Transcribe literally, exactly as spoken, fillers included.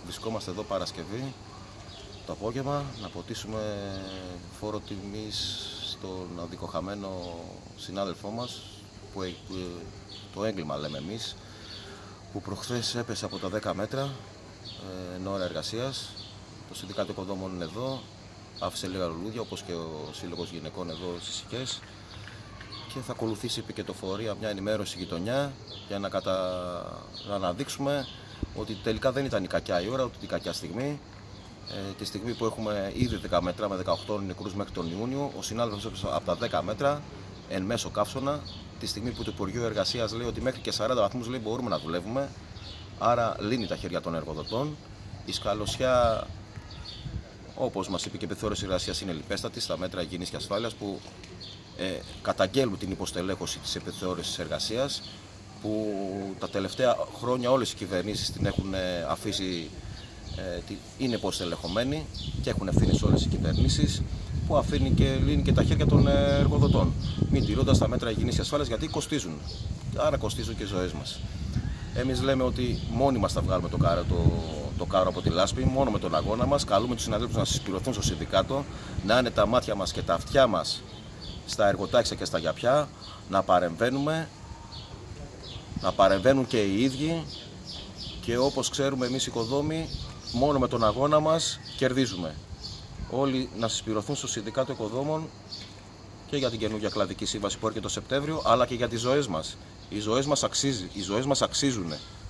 βρισκόμαστε εδώ Παρασκευή το απόγευμα να ποτίσουμε φόρο τιμής στον αδικοχαμένο συνάδελφό μας, που, που το έγκλημα λέμε εμείς, που προχθές έπεσε από τα δέκα μέτρα εν ώρα εργασίας. Το Συνδικάτο Οικοδόμων είναι εδώ, άφησε λίγα λουλούδια, όπως και ο Σύλλογος Γυναικών εδώ στις Σικές, και θα ακολουθήσει επικετοφορία μια ενημέρωση γειτονιά για να, κατα... να αναδείξουμε ότι τελικά δεν ήταν η κακιά η ώρα, ούτε η κακιά στιγμή. Ε, τη στιγμή που έχουμε ήδη δέκα μέτρα με δεκαοκτώ νεκρούς μέχρι τον Ιούνιο, ο συνάδελφος έπεσε από τα δέκα μέτρα εν μέσω καύσωνα, τη στιγμή που το Υπουργείο Εργασίας λέει ότι μέχρι και σαράντα βαθμούς λέει, μπορούμε να δουλεύουμε, άρα λύνει τα χέρια των εργοδοτών. Η σκαλωσιά, όπως μας είπε και η επιθεώρηση εργασίας, είναι λιπέστατη στα μέτρα υγιεινής και ασφάλειας, που ε, καταγγέλουν την υποστελέχωση της επιθεώρησης εργασίας, που τα τελευταία χρόνια όλες οι κυβερνήσεις την έχουν αφήσει, ε, είναι υποστελεχωμένη και έχουν ευθύνη σε όλες οι κυβερνήσεις, που αφήνει και λύνει και τα χέρια των εργοδοτών, μην τηρώντας τα μέτρα υγιεινής και ασφάλειας, γιατί κοστίζουν, άρα κοστίζουν και οι ζωές μας. Εμείς λέμε ότι μόνοι μας θα βγάλουμε το κάρο, το, το κάρο από τη λάσπη, μόνο με τον αγώνα μας. Καλούμε τους συναδέλφους να συσπηρωθούν στο Συνδικάτο, να είναι τα μάτια μας και τα αυτιά μας στα εργοτάξια και στα γιαπιά, να παρεμβαίνουμε, να παρεμβαίνουν και οι ίδιοι, και όπως ξέρουμε εμείς οι οικοδόμοι, μόνο με τον αγώνα μας κερδίζουμε. Όλοι να συσπηρωθούν στο Συνδικάτο Οικοδόμων και για την καινούργια κλαδική σύμβαση που έρχεται το Σεπτέμβριο, αλλά και για τις ζωές μας. Οι ζωές μας αξίζει, οι ζωές μας αξίζουν.